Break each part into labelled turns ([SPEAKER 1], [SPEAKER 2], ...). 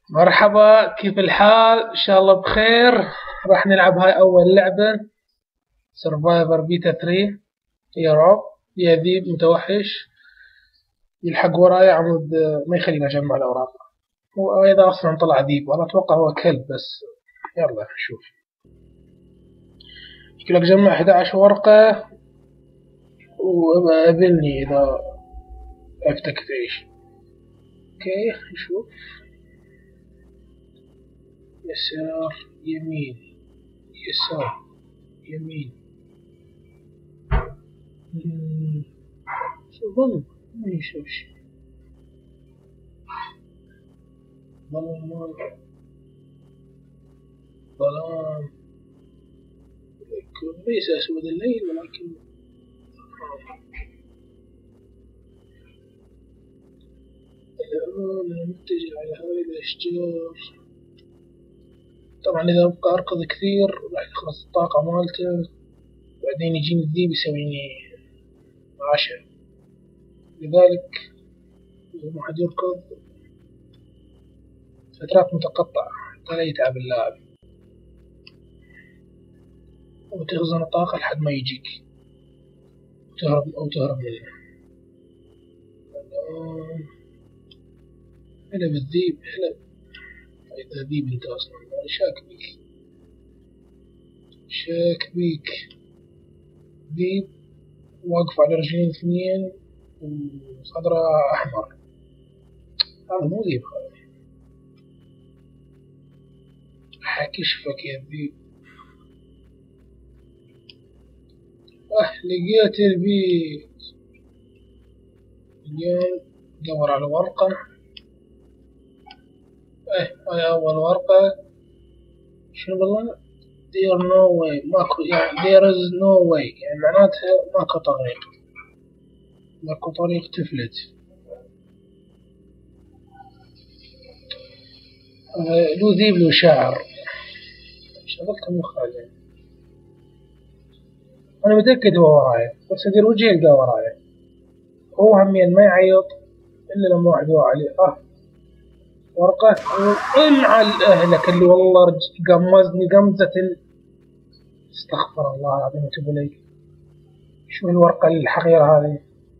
[SPEAKER 1] مرحبا، كيف الحال؟ إن شاء الله بخير. راح نلعب هاي أول لعبة سرفايفر بيتا 3. يا رب يا ذيب متوحش يلحق وراي عمود ما يخليني أجمع الأوراق، وإذا أصلا طلع ذيب أنا أتوقع هو كلب بس. يلا نشوف. يقولك جمع 11 ورقة وقابلني إذا عرفتك تعيش. اوكي نشوف. يسار يمين يسار يمين. شو ظل ما يشوف شي. ظلام ظلام ليس أسود الليل ولكن الآن نتجه على هاي الأشجار. طبعا إذا أبقى أركض كثير راح يخلص الطاقة مالته، بعدين يجيني الذيب يسويني عشاء، لذلك لازم واحد يركض فترات متقطعة حتى لا يتعب اللاعب وتخزن الطاقة لحد ما يجيك تهرب منه. هلا بالذيب، هلا. إذا ذيب أنت أصلا أنا شاك بيك ذيب واقف على رجلين اثنين وصدره أحمر. هذا مو ذيب، هذا حكشفك يا ذيب. لقيت البيت. اليوم دور على ورقة. هاي أول ورقة. شنو بالله؟ there no way، ماكو يعني there is no way، يعني معناتها ماكو طريق تفلت. له ذيب له شعر. شغلته مو خالي. أنا متأكد هو ورايا، بس أدير وجهي يلقاه ورايا. هو همين ما يعيط إلا لما واحد يوقع عليه. ورقة انعل أهلك اللي والله قمزني قمزة استغفر الله العظيم وتوب إليه. شو الورقة الحقيرة هذه؟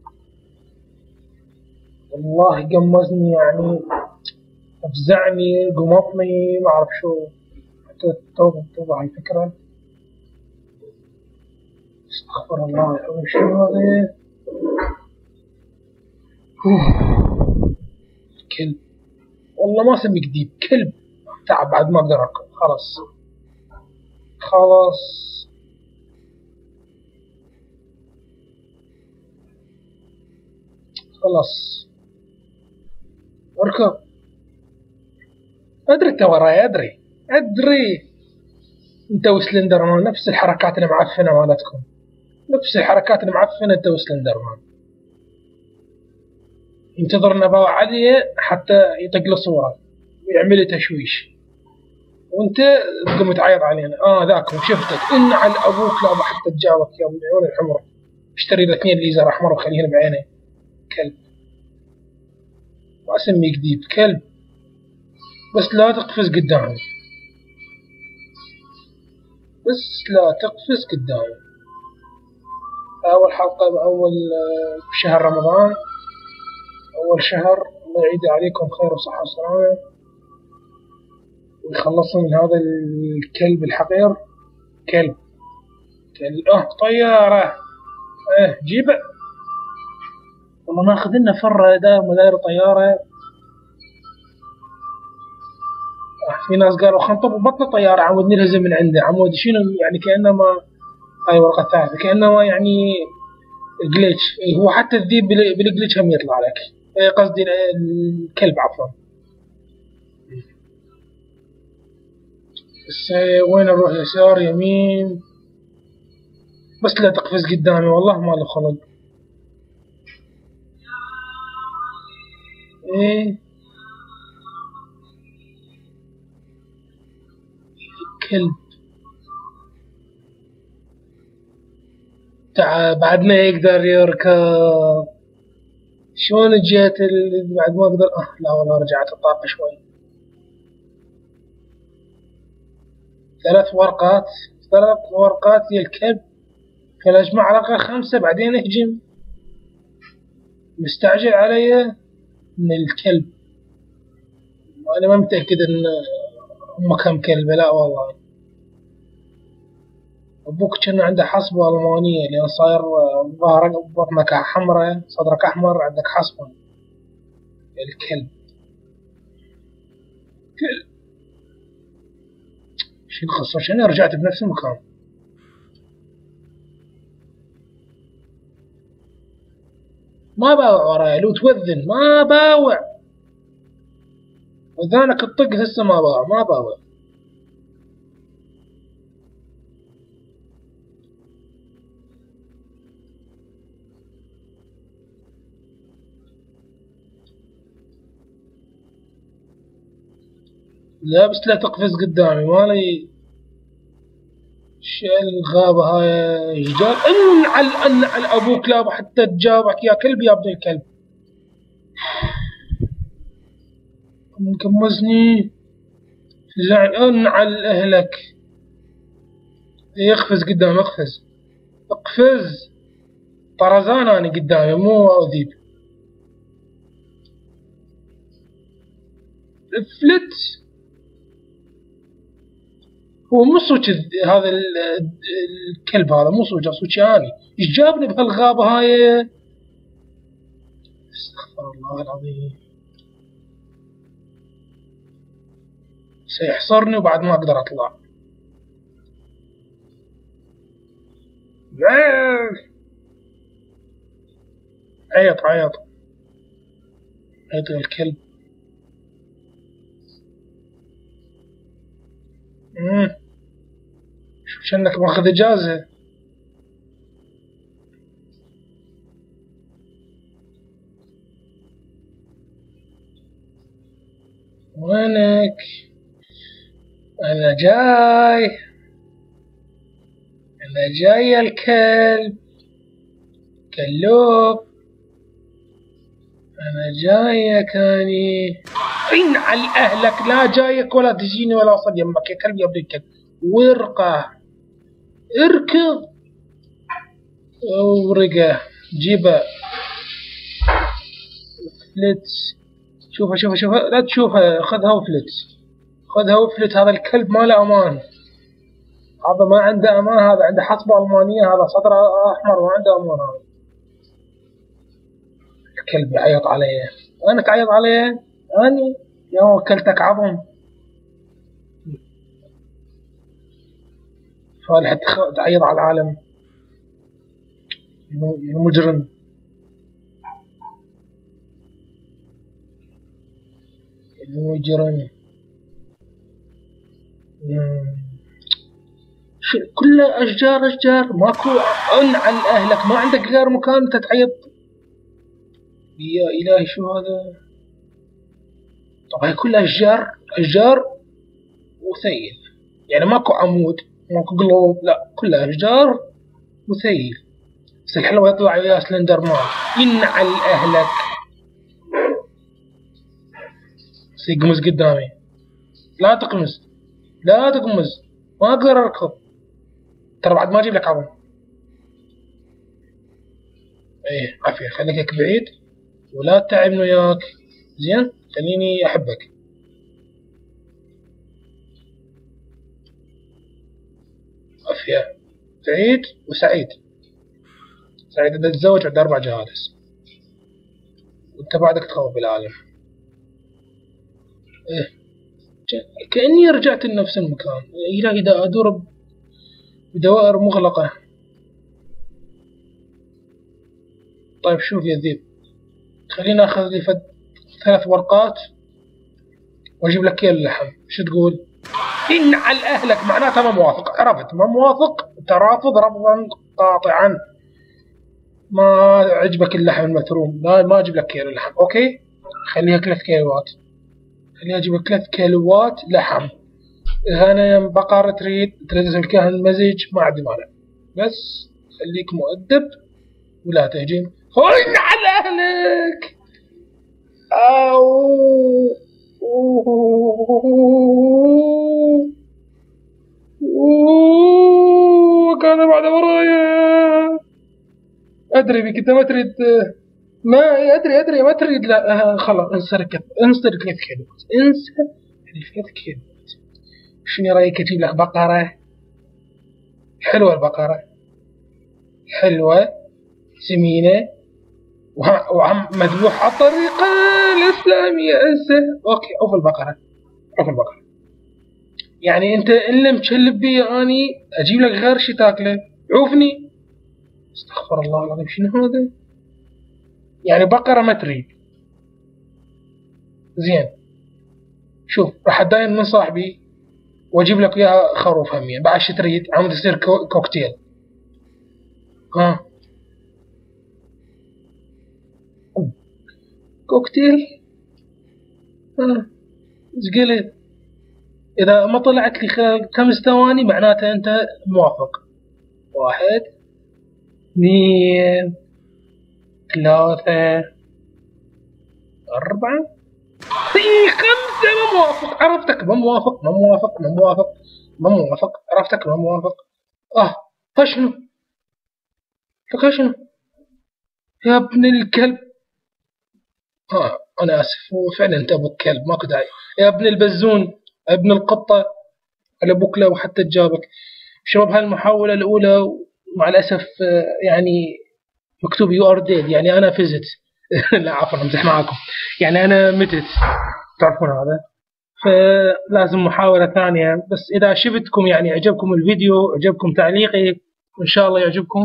[SPEAKER 1] والله قمزني، يعني أفزعني قمطني ما أعرف شو. حتى توضح الفكرة. استغفر الله العظيم. شو هذا؟ كلب والله ما اسميك ذيب، كلب. تعب بعد ما اقدر اركض. خلاص اركض. ادري انت وراي، ادري انت وسلندر مان نفس الحركات المعفنة مالتكم، نفس الحركات المعفنة انت وسلندر مان. ينتظر نباوة عالية حتى يطق له صورة ويعمل تشويش، وانت تقوم تعيط علينا. ذاك شفتك ان على ابوك لا حتى تجاوبك يا ابو العيون الحمر. اشتري له 2 ليزر احمر وخليهن بعينه. كلب. ما اسميك ذيب، كلب. بس لا تقفز قدامي، اول حلقة باول شهر رمضان، اول شهر. الله يعيد عليكم خير وصحة وسلامة ويخلصنا من هذا الكلب الحقير. كلب طيارة. جيبه والله ناخذ لنا فرة داير طيارة. في ناس قالوا خنطب ببطن الطيارة عمود نلهزم من عنده. عمود شنو يعني؟ كأنما هاي ورقة ثالثة، كأنما يعني جليتش. هو حتى الذيب بالجليتش هم يطلع لك. قصدي الكلب عفوا. بس وين نروح؟ يسار يمين، بس لا تقفز قدامي والله ما له خلق. كلب. بعد ما يقدر يركض. شلون جيت بعد ما اقدر؟ لا والله رجعت الطاقة شوي. ثلاث ورقات يا الكلب. خل اجمع رقة 5 بعدين اهجم. مستعجل علي من الكلب. انا ما متأكد ان هم كم كلبة، لا والله. ابوك كان عنده حصبة المانية لان صاير ظهرك بطنك حمرة صدرك احمر عندك حصبة. الكلب شو القصة؟ شنو رجعت بنفس المكان؟ ما باوع ورايا لو توذن، ما باوع وذانك الطق هسه ما باوع. لا بس لا تقفز قدامي مالي. شو الغابة هاي جدار؟ انعل ابوك لا حتى تجابك يا كلب يا ابن الكلب. مكمزني زعل. انعل اهلك. يقفز قدام اقفز. طرزان انا قدامي مو ذيب. فلت. هو مو صوت هذا الكلب، هذا مو صوتي اني. ايش جابني بهالغابة هاي؟ استغفر الله العظيم. سيحصرني وبعد ما اقدر اطلع. عيط الكلب. شوف شنك ماخذ اجازة. وينك؟ انا جاي يا الكلب كلوب. انا جايك اني. انعل اهلك لا جايك ولا تجيني ولا اوصل يمك يا كلب يا ابن الكلب. ورقة اركض. ورقة جيبها. فلت. شوفها لا تشوفها. خذها وفلت. هذا الكلب ما له امان. هذا ما عنده امان. هذا عنده حصبة المانية. هذا صدره احمر ما عنده امان. هذا الكلب يعيط علي. انا تعيط علي اني يا وكلتك عظم. فالحد تعيط على العالم. مجرم. كله اشجار ماكو. انعل اهلك ما عندك غير مكان انت تعيط. يا الهي شو هذا؟ طب هي كلها اشجار وثيل، يعني ماكو عمود ماكو قلوب، لا كلها اشجار وثيل. بس الحلوة يطلع ويا سلندر مان. ينعل اهلك. يقمز قدامي. لا تقمز ما اقدر اركض. ترى بعد ما اجيب لك عظم. ايه عافية. خليك هيك بعيد ولا تتعبني وياك. زين خليني احبك. عافية. سعيد وسعيد. سعيد اذا تتزوج عنده 4 جهالس وانت بعدك تخوف بالعالم. ايه كأني رجعت لنفس المكان. إلهي دا أدور بدوائر مغلقة. طيب شوف يا ذيب، خليني أخذ لي 3 ورقات وأجيب لك كيلو لحم. شو تقول؟ إنعل أهلك معناتها ما موافق. عرفت؟ ما موافق. أنت رافض رفضا قاطعا. ما عجبك اللحم المثروم. لا ما أجيب لك كيلو لحم. أوكي خليها 3 كيلوات. خليني أجيب لك 3 كيلوات لحم. غنم بقر تريد تسلكها المزيج ما عندي مانع. بس خليك مؤدب ولا تهجم. هون على أهلك. ادري بك، انت ما تريد. ما ادري ما تريد. لا خلاص انسى ركبت، انسى ركبت كيلوت، انسى ركبت كيلوت. شنو رايك اجيب لك بقرة حلوة؟ البقرة حلوة سمينة وعم مذبوح على الطريقة الإسلامية. انسى. اوكي عوف البقرة، عوف البقرة. يعني انت الا مشلب بي اني اجيب لك غير شي تاكله؟ عوفني. استغفر الله العظيم، شنو هذا؟ يعني بقرة ما تريد؟ زين شوف، راح اتداين من صاحبي واجيب لك اياها خروف همية. بعد شو تريد؟ عم تصير كوكتيل. ها كوكتيل؟ ها ايش قلت؟ اذا ما طلعت لي خلال 5 ثواني معناته انت موافق. 1 2 3 4 اي 5. ما موافق. عرفتك ما موافق، ما موافق، ما موافق، ما موافق. عرفتك ما موافق. فشنو؟ فشنو يا ابن الكلب؟ انا اسف، هو فعلا انت ابو الكلب، ماكو داعي. يا ابن البزون، ابن القطة، على ابوك لو حتى تجابك. شباب هالمحاولة الأولى ومع الأسف يعني مكتوب يو ار ديد، يعني أنا فزت. لا عفوا أمزح معاكم، يعني أنا متت، تعرفون هذا. فلازم محاولة ثانية. بس إذا شفتكم يعني عجبكم الفيديو، عجبكم تعليقي، إن شاء الله يعجبكم،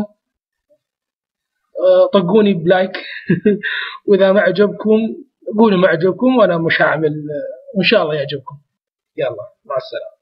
[SPEAKER 1] طقوني بلايك. وإذا ما عجبكم قولوا ما عجبكم وأنا مش هعمل، وإن شاء الله يعجبكم. يلا مع السلامة.